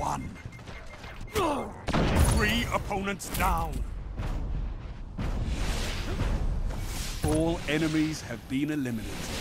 one. 3 opponents down. All enemies have been eliminated.